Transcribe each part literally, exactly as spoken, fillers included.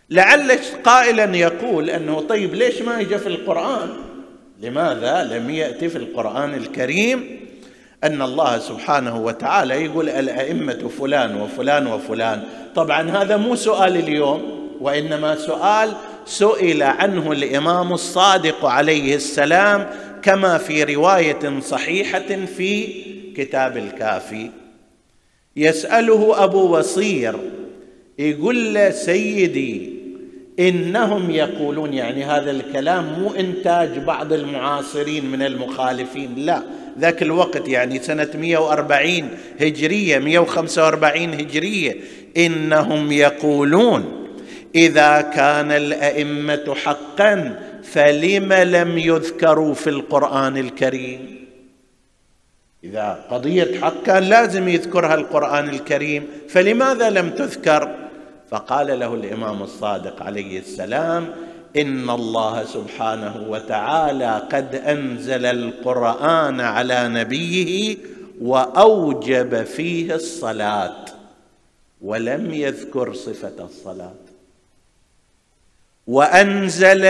لعل قائلا يقول أنه طيب ليش ما يجي في القرآن؟ لماذا لم يأتي في القرآن الكريم أن الله سبحانه وتعالى يقول الأئمة فلان وفلان وفلان؟ طبعا هذا مو سؤال اليوم، وإنما سؤال سئل عنه الإمام الصادق عليه السلام كما في رواية صحيحة في كتاب الكافي. يسأله أبو بصير يقول له سيدي إنهم يقولون، يعني هذا الكلام مو إنتاج بعض المعاصرين من المخالفين، لا، ذاك الوقت يعني سنة مئة وأربعين هجرية مئة وخمسة وأربعين هجرية، إنهم يقولون إذا كان الأئمة حقا فلم لم يذكروا في القرآن الكريم؟ إذا قضية حق كان لازم يذكرها القرآن الكريم، فلماذا لم تذكر؟ فقال له الإمام الصادق عليه السلام إن الله سبحانه وتعالى قد أنزل القرآن على نبيه وأوجب فيه الصلاة ولم يذكر صفة الصلاة، وأنزل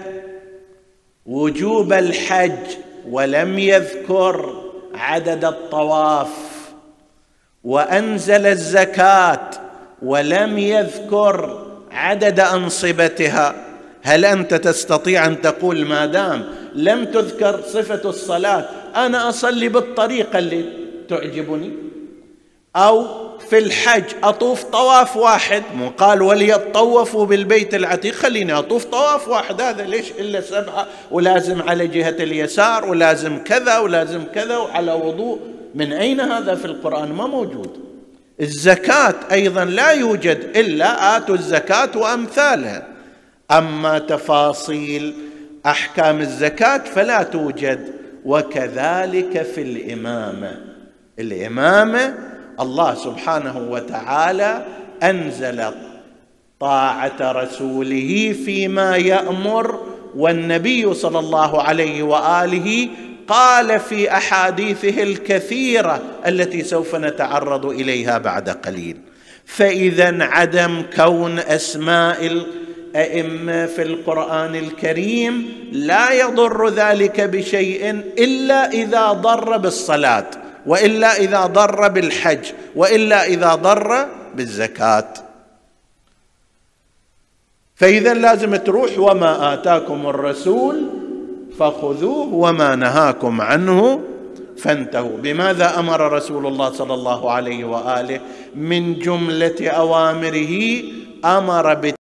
وجوب الحج ولم يذكر عدد الطواف، وأنزل الزكاة ولم يذكر عدد أنصبتها. هل أنت تستطيع أن تقول ما دام لم تذكر صفة الصلاة أنا أصلي بالطريقة اللي تعجبني، أو في الحج أطوف طواف واحد، مو قال وليطوفوا بالبيت العتيق، خليني أطوف طواف واحد، هذا ليش إلا سبعة ولازم على جهة اليسار ولازم كذا ولازم كذا وعلى وضوء؟ من أين هذا في القرآن؟ ما موجود. الزكاة أيضا لا يوجد إلا آتوا الزكاة وأمثالها، أما تفاصيل أحكام الزكاة فلا توجد. وكذلك في الإمامة، الإمامة الله سبحانه وتعالى أنزل طاعة رسوله فيما يأمر، والنبي صلى الله عليه وآله قال في أحاديثه الكثيرة التي سوف نتعرض إليها بعد قليل. فإذا عدم كون أسماء الأئمة في القرآن الكريم لا يضر ذلك بشيء إلا إذا ضر بالصلاة، وإلا إذا ضر بالحج، وإلا إذا ضر بالزكاة. فإذا لازم تروح وما آتاكم الرسول فخذوه وما نهاكم عنه فانتهوا. بماذا أمر رسول الله صلى الله عليه وآله؟ من جملة أوامره أمر